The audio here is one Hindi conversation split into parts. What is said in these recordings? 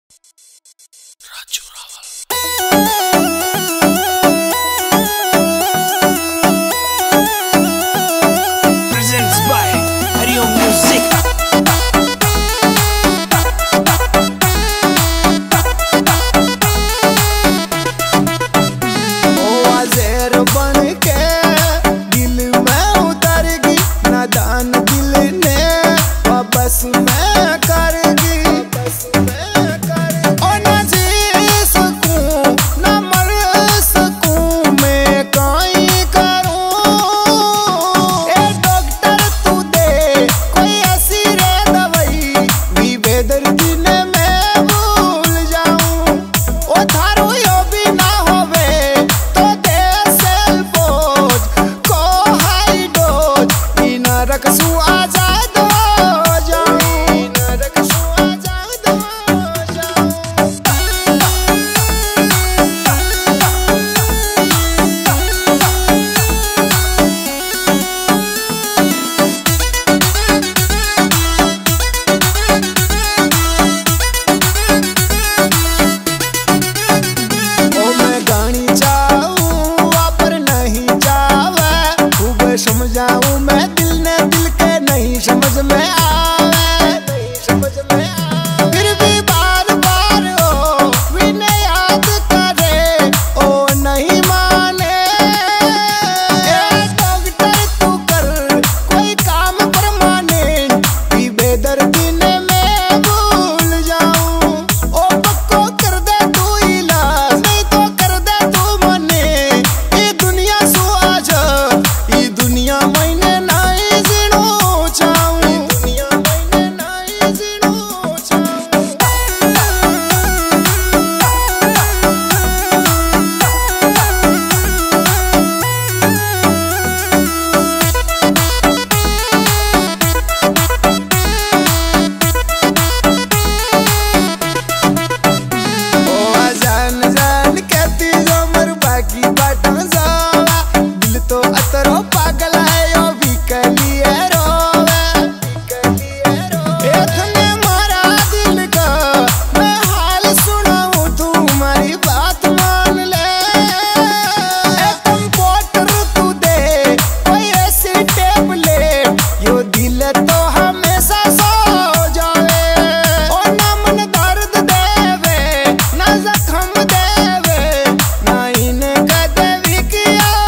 Raju Rawal. Presents by Hariom Music। नादान दिल ने वापस मैं करगी ओ ना जी सकूं ना मर सकूं मैं काई करूं ए डॉक्टर तू दे कोई ऐसी रे दवाई भी बेदर्दी ने मैं भूल जाऊं ओ थारो यो भी ना होवे तो दे सेल पोज को हाई डोज रखसू आजाद हो जाऊं रखसू आजाद हो जाऊं। ओ मैं गानी चाहूं पर नहीं जावे खूब समझाऊं मैं समझ में आवे फिर भी बार बार ओ विने याद करे ओ नहीं माने ए डॉक्टर तू कर कोई काम परमानेंट भी बेदर्दी ने मैं भूल जाऊं ओ पक्को कर दे तू इलाज नहीं तो कर दे तू मने ये दुनिया सु आज ये दुनिया मैंने नहीं जीनो तो अतरो पागल है यो भी कलिए रोवे इतने मारा दिल का मैं हाल सुनाऊं तू हमारी बात मान ले ए कंप्यूटर तू दे कोई ऐसी टेबलेट यो दिल तो हमेशा सो जावे ओ ना मन दर्द देवे ना जख्म देवे ना इन्हें कदवी की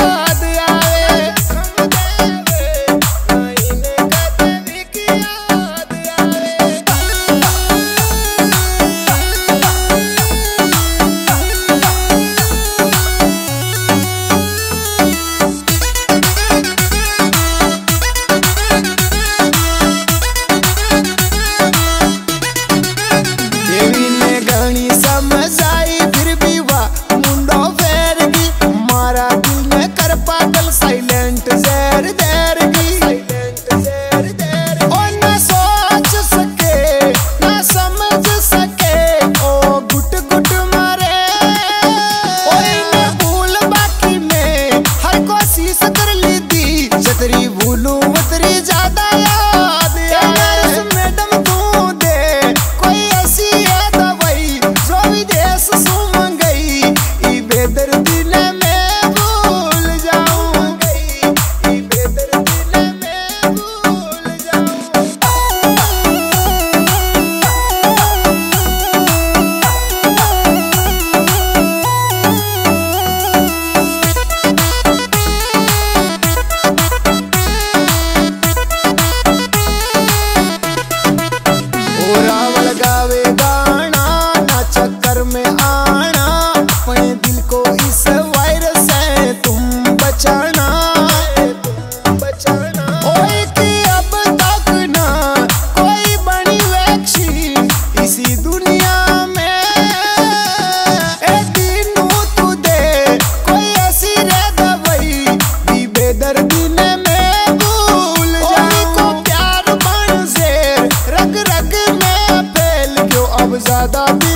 तेरी भूलूं तेरी ज्यादा याद है मैडम तू दे कोई ऐसी है दवाई जो विदेश से मंगाई ई बेदर्दी ने मैं भूल जाऊं ई बेदर्दी ने मैं भूल जाऊं। गावे गाना ना चक्कर में आना अपने दिल को इस वायरस से तुम बचाना ओए कि अब तक ना कोई बनी वैक्सीन इसी दुनिया में ए दिनू तू दे कोई ऐसी रे दवाई भी बेदर्दी ने मैं भूल जाऊं को प्यार बन से रग रग में अब ज्यादा